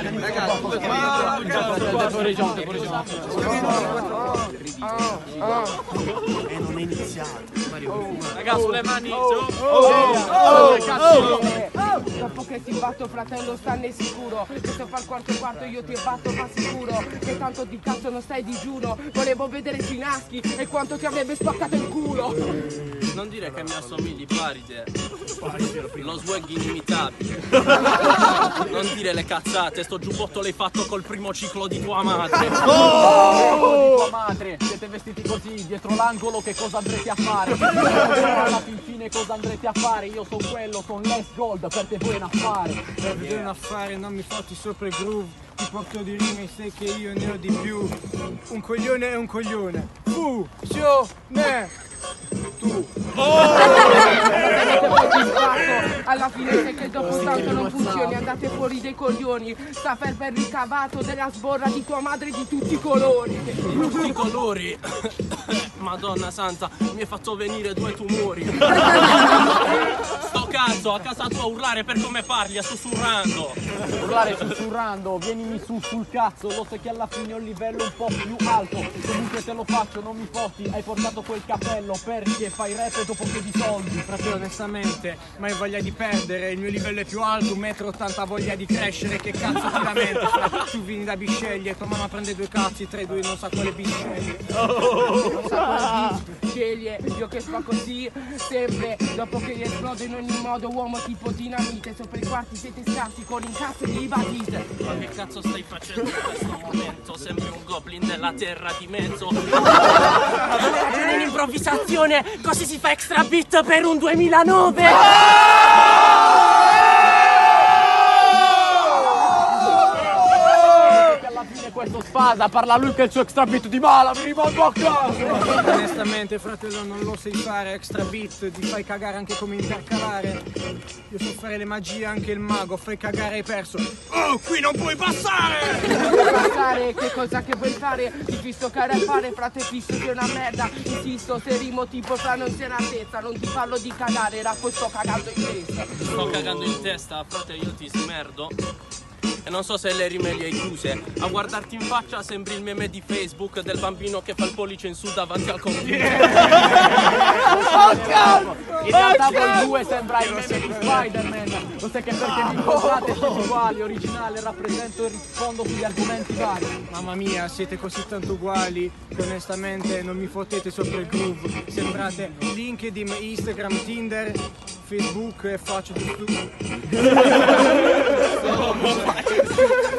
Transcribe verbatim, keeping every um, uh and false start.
E non è iniziato. Raga, sulle mani. Dopo che ti batto fratello stanne sicuro che se fa il quarto quarto io ti batto ma sicuro che tanto di cazzo non stai digiuno. Volevo vedere Finaschi e quanto ti avrebbe spaccato il culo. Non dire che mi assomigli Paride. Lo swag inimitabile. Non dire le cazzate. Sto giubbotto l'hai fatto col primo ciclo di tua madre. Oh! Di tua madre. Siete vestiti così dietro l'angolo, che cosa andrete a fare? Alla fin fine cosa andrete a fare? Io sono quello, sono Les Gold, per te vuoi un affare. Per vedere un affare non mi fotti sopra il groove. Ti porto di rime e sai che io ne ho di più. Un coglione è un coglione. Fu, scio, ne. Tu. Oh! Alla fine sai che dopo tanto non funzioni, andate fuori dei coglioni. Sta per aver ricavato della sborra di tua madre di tutti i colori. Tutti i colori. Madonna santa, mi hai fatto venire due tumori. Sto cazzo, a casa tua urlare per come parli, sussurrando. Urlare sussurrando, vienimi su sul cazzo. Lo sai che alla fine ho un livello un po' più alto. Comunque te lo faccio, non mi fotti. Hai portato quel cappello perché fai rap e dopo chiedi soldi. Fratello, onestamente, ma hai voglia di perdere. Il mio livello è più alto, un metro ottanta voglia di crescere. Che cazzo ti lamenti? Tu vieni da Bisceglie, tua mamma prende due cazzi, tra i due non sa quale Bisceglie. Non sa quale bis sceglie, io che sto così sempre. Dopo che esplodo in ogni modo, uomo tipo dinamite. Sopra i quarti siete scarsi con l'incasso di Batiste. Ma che cazzo stai facendo in questo momento? Sembri un goblin della terra di mezzo. In improvvisazione, così si fa extra beat per un duemilanove. Questo sfasa, parla lui che il suo extra beat di mala, mi rimango a casa! Onestamente, fratello, non lo sai fare, extra beat, ti fai cagare anche come intercalare. Io so fare le magie, anche il mago, fai cagare, hai perso. Oh, qui non puoi passare! Non puoi passare, che cosa che vuoi fare? Ti fisso care a fare, frate fisso che è una merda. Insisto, se rimo tipo fra non sei altezza, non ti parlo di cagare, rappo sto cagando in testa. Sto cagando in testa, frate, io ti smerdo. E non so se le rime le hai chiuse. A guardarti in faccia sembri il meme di Facebook del bambino che fa il pollice in su davanti al computer. In realtà voi due sembra il meme di Spider-Man. Lo sai che perché vi incontrate siete uguali, originale, rappresento e rispondo sugli argomenti vari. Mamma mia, siete così tanto uguali che onestamente non mi fottete sopra il groove. Sembrate LinkedIn, Instagram, Tinder, Facebook e faccio di tu.